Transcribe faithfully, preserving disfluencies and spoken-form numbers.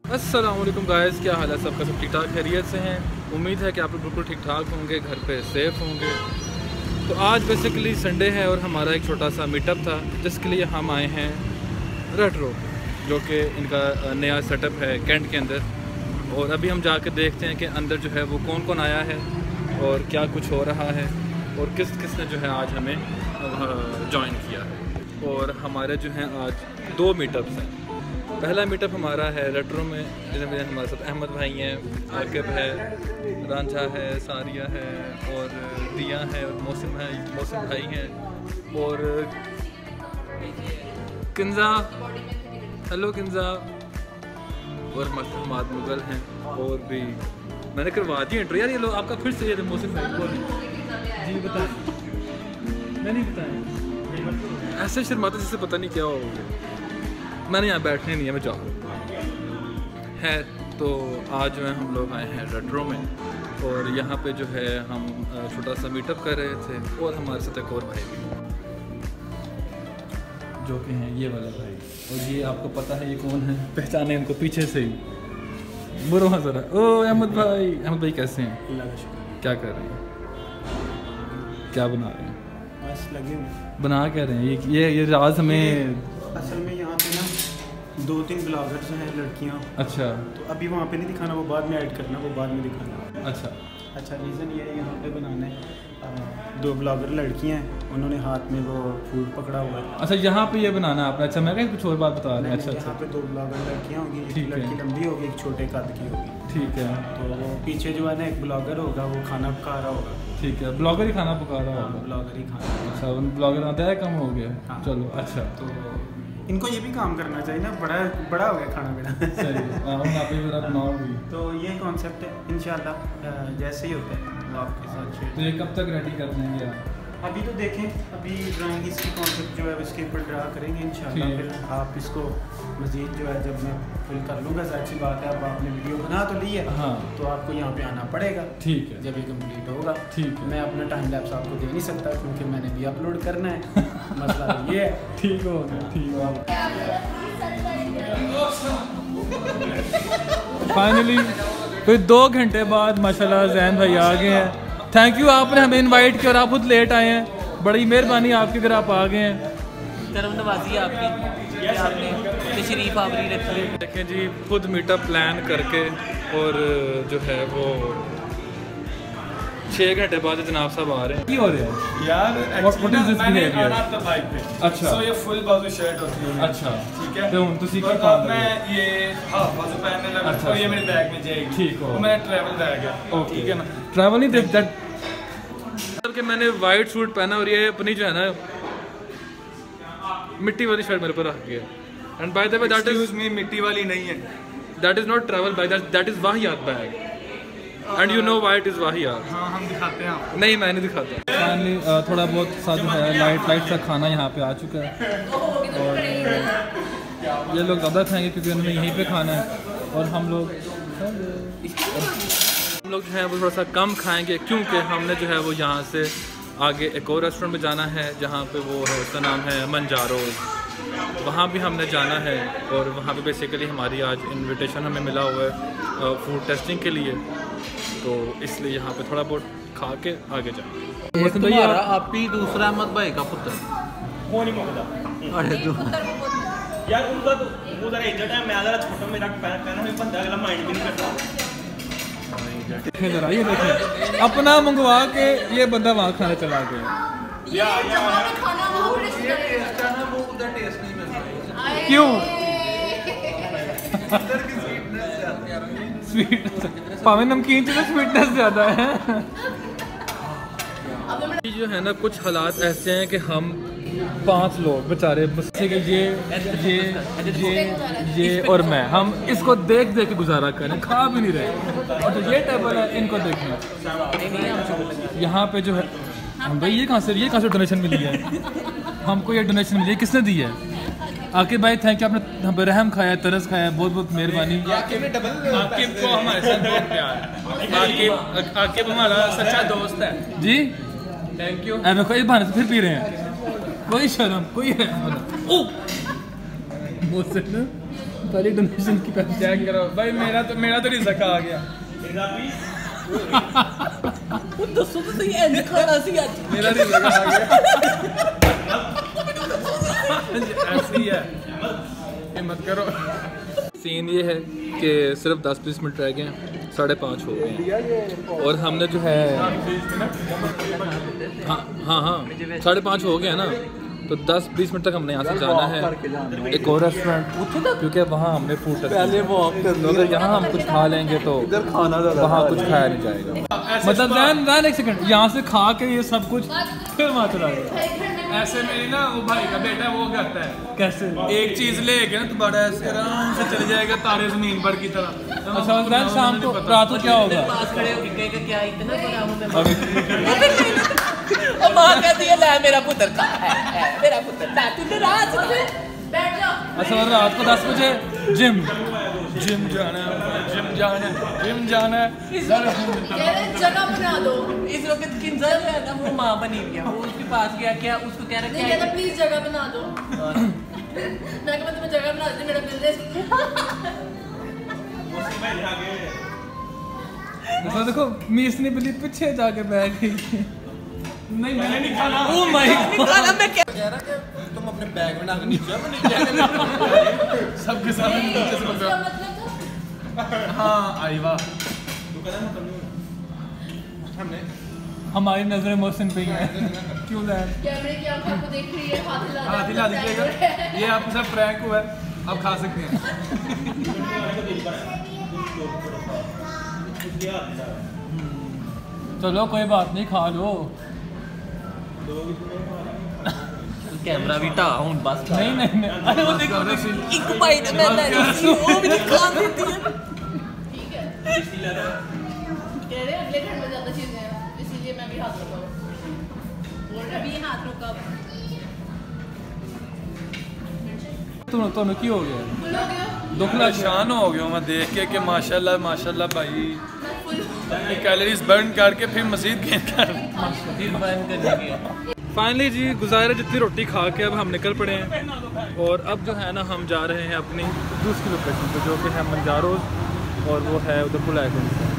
अस्सलाम वालेकुम गाइस, क्या हाल है सबका? सब ठीक ठाक खैरियत से हैं। उम्मीद है कि आप लोग बिल्कुल ठीक ठाक होंगे, घर पे सेफ़ होंगे। तो आज बेसिकली संडे है और हमारा एक छोटा सा मीटअप था जिसके लिए हम आए हैं रेट्रो, जो कि इनका नया सेटअप है कैंट के अंदर। और अभी हम जाकर देखते हैं कि अंदर जो है वो कौन कौन आया है और क्या कुछ हो रहा है और किस किस ने जो है आज हमें ज्वाइन किया है। और हमारे जो हैं आज दो मीटअप्स हैं। पहला मीटअप हमारा है रेट्रो में, जिसमें हमारे साथ अहमद भाई हैं, आकिब है, रांझा है, सारिया है और दिया है और मौसम है, मौसम भाई हैं और किंजा, हेलो किंजा, और मस्माद मुगल हैं। और भी मैंने करवा दी एंट्री यार। ये लोग आपका फिर से ये मौसम भाई बोल जी बताएं। मैं नहीं बताएं, ऐसे शर्माते जिससे पता नहीं क्या हो गया। मैंने यहाँ बैठने नहीं है, मैं जा है। तो आज जो है हम लोग आए हैं रेट्रो में और यहाँ पे जो है हम छोटा सा मीटअप कर रहे थे। और हमारे साथ एक और भाई भी जो कि हैं ये वाला भाई। और ये आपको पता है ये कौन है? पहचाने इनको पीछे से ही। बुरो हाँ ज़रा। ओ अहमद भाई, अहमद भाई कैसे हैं? क्या कर रहे हैं? क्या बना रहे हैं? बस लगे हुए। बना क्या रहे हैं? ये ये ये राज हमें असल में यहाँ पे ना दो तीन ब्लॉगर्स हैं लड़कियाँ। अच्छा, तो अभी वहाँ पे नहीं दिखाना, वो बाद में ऐड करना, वो बाद में दिखाना। अच्छा अच्छा, रीज़न ये है यहाँ पे बनाना है। आ, दो ब्लॉगर लड़कियाँ हैं, उन्होंने हाथ में वो फूड पकड़ा हुआ है। अच्छा, यहाँ पे ये बनाना है आपने? अच्छा, मैं कहीं कुछ और बात बता रहे हैं। अच्छा अच्छा, यहाँ पे दो ब्लॉगर लड़कियाँ होंगी, एक लड़की लंबी होगी, एक छोटे कद की होगी। ठीक है। तो वो पीछे जो है ना एक ब्लॉगर होगा, वो खाना पका रहा होगा। ठीक है, ब्लॉगर ही खाना पका रहा होगा। ब्लॉगर ही खाना। अच्छा, उन ब्लॉगर आते हैं कम हो गया। हाँ। चलो अच्छा, तो इनको ये भी काम करना चाहिए ना, बड़ा बड़ा हो गया खाना पीना। सही है। आप ही मेरा बनाओ भी। तो ये कॉन्सेप्ट है, इंशाल्लाह जैसे ही होता है वो आपके साथ शेयर। तो ये कब तक रेडी कर देंगे आप? अभी तो देखें, अभी ड्राइंग इसकी कॉन्सेप्ट जो है उसके ऊपर ड्रा करेंगे इंशाल्लाह। फिर आप इसको मज़ीद जो है जब मैं फिल कर लूँगा, जाहिर सी बात है, अब आपने वीडियो बना तो ली है। हाँ, तो आपको यहाँ पे आना पड़ेगा। ठीक है, जब ये कंप्लीट होगा। ठीक है। मैं अपना टाइम लैप्स आपको दे नहीं सकता क्योंकि मैंने भी अपलोड करना है। मसला ये है। ठीक हो गया, ठीक हो फाइनली फिर दो घंटे बाद माशाल्लाह जैन भाई आ गए हैं। थैंक यू, आपने हमें इनवाइट किया और आप खुद लेट आए हैं। बड़ी मेहरबानी आपकी अगर आप आ गए हैं। करम नवाजी है आपकी, आपने तशरीफ आवरी रखी है। देखें जी, खुद मीटअप प्लान करके और जो है वो छः घंटे बाद जनाब साहब आ रहे हैं। क्या हो रहा है यार? What- what is this मैंने behavior? आना था बाइक पे। अच्छा। So ये फुल बाजू शर्ट होती है। अच्छा, ठीक है। तो हम तुसी और की काम अब मैं ये हाफ बाजू पहनने लगा। अच्छा, तो ये मेरे बैग में जाएगी। ठीक हो। वो मेरा ट्रैवल बैग है। ओके। ठीक है ना? ट्रैवल नहीं देख दैट कि मैंने वाइट सूट पहना और ये अपनी जो है ना मिट्टी वाली शर्ट मेरे पर रख गया। And by the way that Excuse is me, मिट्टी वाली नहीं है। That is not travel bag, that that is वाहियात bag. And you know why it is वाहियात। हाँ, हम दिखाते हैं आपको। नहीं, मैं नहीं दिखाता। फाइनली थोड़ा बहुत सा जो है लाइट लाइट सा खाना यहाँ पे आ चुका है और ये लोग ज़्यादा खाएंगे क्योंकि उन्होंने यहीं पे खाना है और हम लोग हम लोग जो है वो थोड़ा सा कम खाएंगे क्योंकि हमने जो है वो यहाँ से आगे एक और रेस्टोरेंट में जाना है जहाँ पे वो है, उसका नाम है मंजारोज। वहाँ भी हमने जाना है और वहाँ पे बेसिकली हमारी आज इनविटेशन हमें मिला हुआ है फूड टेस्टिंग के लिए। तो इसलिए यहाँ पे थोड़ा बहुत खा के आगे जाएंगे। ये तुम्हारा आप ही दूसरा अहमद भाई का पुत्र। वो नहीं मांगता अरे तू यार, उनका तो वो जरा इज्जत है। मैं जरा छोटा, मेरा पैर पहना है, बंदा अगला माइंड भी नहीं करता। देखें जरा, ये देखें, अपना मंगवा के ये बंदा वहाँ खाने चला गया। क्यों? स्वीट पावे नमकीन चीज़ स्वीटनेस ज़्यादा है। जो है ना, कुछ हालात ऐसे हैं कि हम पांच लोग बेचारे बच्चे के ये ये ये ये और मैं, हम इसको देख देख के गुजारा करें, खा भी नहीं रहे। और जो ये टेबल है इनको देखना, यहाँ पे जो है हम भाई ये कहाँ से ये कहाँ से डोनेशन मिली है? हमको ये डोनेशन मिली है, किसने दी है? आकिब भाई थैंक यू, आपने हम पे रहम खाया, तरस खाया, बहुत बहुत मेहरबानी। आकिब को हमारे साथ बहुत प्यार है। आकिब आकिब हमारा सच्चा दोस्त है जी। Thank you. ऐ देखो इस बहाने से फिर पी रहे हैं, कोई शर्म कोई रहम। ओ मोहसिन पहली डोनेशन की पैसे चेक करो भाई, मेरा तो मेरा तो रिजक आ गया। दसो तो सही ऐसे खाना सी आज मेरा रिजक आ गया। ऐसे ही है, हिम्मत करो। सीन ये है कि सिर्फ दस बीस मिनट रह गए हैं, साढ़े पाँच हो गए हैं और हमने जो है हाँ हाँ हाँ साढ़े पाँच हो गए हैं ना, तो दस बीस मिनट तक हमने यहाँ से जाना है एक और रेस्टोरेंट, क्योंकि वहाँ हमने फूड पहले वॉक कर लो। अगर यहाँ हम कुछ खा लेंगे तो खाना वहाँ कुछ खाया नहीं जाएगा। मतलब दैन दैन एक सेकंड, यहाँ से खा के ये सब कुछ फिर वहाँ चला जाएगा। ऐसे मेरी ना वो भाई का बेटा वो करता है, कैसे? एक चीज लेके ना तो बड़ा ऐसे आराम से चले जाएगा तारे जमीन पर की तरह। अच्छा दैन शाम को रात को क्या होगा? पास खड़े होके कहेगा क्या इतना बड़ा हूं मैं। और मां कहती है ले मेरा पुत्र का है, है मेरा पुत्र ता तू नाराज है बैठ जा। अच्छा और रात को दस बजे जिम जिम जाना है, जिम जाना है, जिम जाना है। जगह बना दो। इस वक्त किंजल है ना वो मां बनी हुई है, वो उसके पास गया क्या उसको कह रहा नहीं कहता प्लीज जगह बना दो। मैं कहता तुम्हें जगह बना दे मेरा बिल दे। तो देखो मीसनी बिल्ली पीछे जाके बैठ गई। नहीं मैंने नहीं खाना। ओ माय खाना मैं क्या कह रहा कि तुम अपने बैग में ना नीचे नीचे सबके सामने नीचे से बोल इसका रहा मतलब था हाँ आई वाह। हमारी नजरें मोहसिन पे ही हैं। क्यों लैन? कैमरे की आंखें आपको देख रही है, हाथ हिला हाँ दिला दीजिएगा, ये आपके साथ प्रैंक हुआ है, आप खा सकते हैं। चलो कोई बात नहीं, खा लो। कैमरा भी ढा हूं बस। नहीं नहीं नहीं, अरे वो देखो एक बाइट मैं ले रही वो भी खा देती है। ठीक है कह रहे अगले घर में ज्यादा चीजें हैं इसीलिए मैं भी हाथ रुका बोल रहा भी हाथ रुका। तुम तो की हो गया? फुल हो गया दुख लग परेशान हो गया मैं देख के कि माशाल्लाह माशाल्लाह भाई कैलोरीज बर्न करके फिर मजीद गेन कर फिर बंद कर देंगे। फाइनली जी गुजारा जितनी रोटी खा के अब हम निकल पड़े हैं और अब जो है ना हम जा रहे हैं अपनी दूसरी लोकेशन पे जो कि है मंजारोज और वो है उधर पुल आइकन।